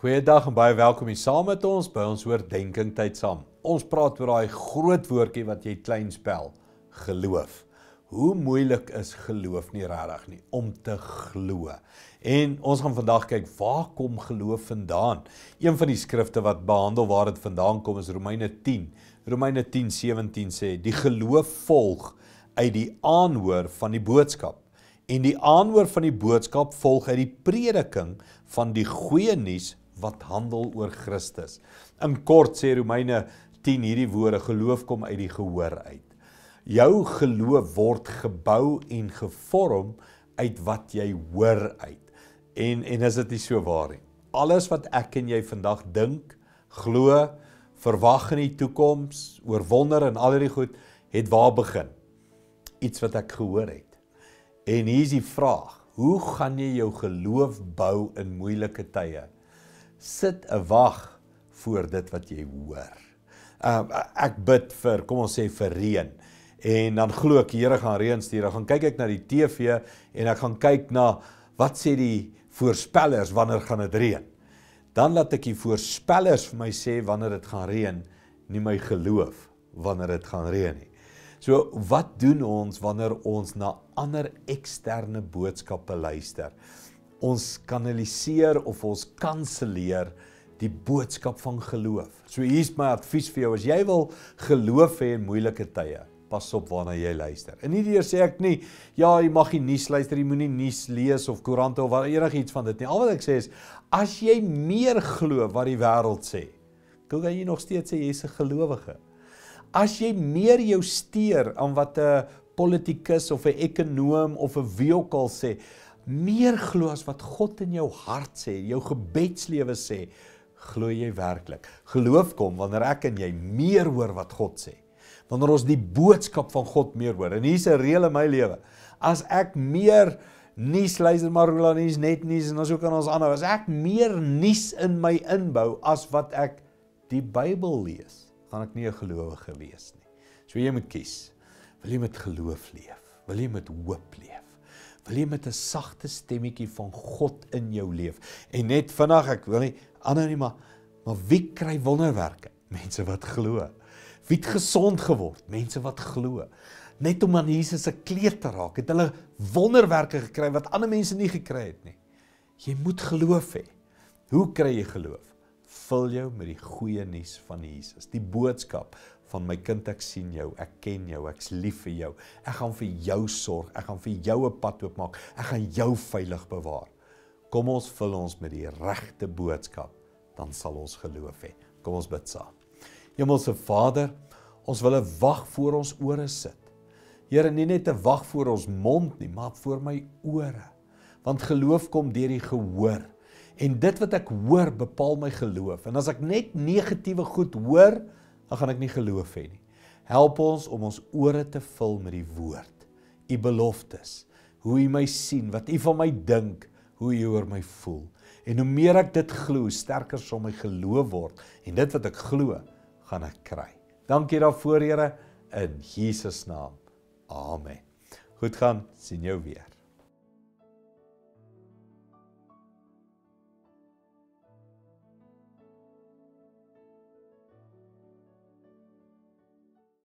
Goeiedag en baie welkom hier saam met ons by ons oordenking tyd saam. Ons praat oor daai groot woordjie wat jy klein spel, geloof. Hoe moeilik is geloof nie regtig nie, om te glo. En ons gaan vandag kyk, waar kom geloof vandaan? Een van die skrifte wat behandel waar dit vandaan kom is Romeine 10. Romeine 10:17 sê, die geloof volg uit die aanhoor van die boodskap. En die aanhoor van die boodskap volg uit die prediking van die goeie nuus wat handel oor Christus. In kort sê Romeine 10 hierdie woorde, geloof kom uit die gehoor uit. Jou geloof word gebou en gevorm uit wat jy hoor uit. En is dit nie so waar nie? Alles wat ek en jy vandag dink, glo, verwag in die toekoms, oor wonder en al die goed, het waar begin? Iets wat ek gehoor het. En hier is die vraag, hoe gaan jy jou geloof bou in moeilike tye? Sit 'n wag voor dit wat jy hoor. Ek bid vir, kom ons sê vir reën. En dan glo ek, die Here gaan reën stuur. Dan gaan kyk ek na die TV en ek gaan kyk na, wat sê die voorspellers, wanneer gaan dit reën? Dan laat ek die voorspellers vir my sê, wanneer dit gaan reën, nie my geloof, wanneer dit gaan reën nie. So, wat doen ons, wanneer ons na ander eksterne boodskappe luister? Ons kanaliseer of ons kanseleer die boodskap van geloof. So hier is my advies vir jou, as jy wil geloof hê in moeilike tye, pas op waarna jy luister. En hierdeur sê ek nie, ja, jy mag nie nuus luister, jy moenie nuus lees of koerante of enigiets van dit nie. Al wat ek sê is, as jy meer glo wat die wêreld sê, kan jy nog steeds sê jy is 'n gelowige. As jy meer jou steur aan wat 'n politikus of 'n ekonoom of 'n wie ook al sê, meer glo as wat God in jou hart sê, jou gebedslewe sê, glo jy werklik. Geloof kom wanneer ek en jy meer hoor wat God sê. Wanneer ons die boodskap van God meer hoor. En hier's 'n reël in my lewe. As ek meer nuus luister, Marula nuus, net nuus en so kan ons aanhou. As ek meer nuus in my inbou as wat ek die Bybel lees, gaan ek nie 'n gelowige wees nie. So jy moet kies. Wil jy met geloof leef? Wil jy met hoop leef? Wil jy met 'n sagte stemmetjie van God in jou leef? En net vinnig, ek wil nie, ander nie, maar wie kry wonderwerke? Mense wat glo. Wie het gesond geword? Mense wat glo. Net om aan Jesus se kleed te raak, het hulle wonderwerke gekry wat ander mense nie gekry het nie. Jy moet geloof hê. Hoe kry jy geloof? Vul jou met die goeie nuus van Jesus. Die boodskap van my kind, ek sien jou, ek ken jou, ek's lief vir jou. Ek gaan vir jou sorg, ek gaan vir jou 'n pad oopmaak. Ek gaan jou veilig bewaar. Kom ons vul ons met die regte boodskap, dan sal ons geloof hê. Kom ons bid saam. Hemelse Vader, ons wil 'n wag voor ons ore sit. Here, nie net 'n wag voor ons mond nie, maar voor my ore. Want geloof kom deur die gehoor. En dit wat ek hoor, bepaal my geloof. En as ek net negatiewe goed hoor, dan gaan ek nie geloof hê nie. Help ons om ons ore te vul met die woord, u beloftes, hoe u my sien, wat u van my dink, hoe u oor my voel. En hoe meer ek dit glo, hoe sterker sal my geloof word. En dit wat ek glo, gaan ek kry. Dankie daarvoor, Here, in Jesus naam. Amen. Goed gaan, sien jou weer.